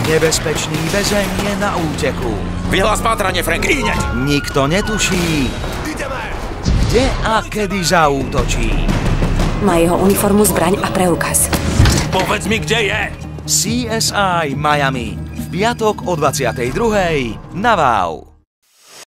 Nebezpečný väzeň je na úteku. Vyhlás pátranie, Frank, hneď! Nikto netuší, kde a kedy zaútočí. Má jeho uniformu, zbraň a preukaz. Povedz mi, kde je! CSI Miami. V piatok o 22:00 na Wow.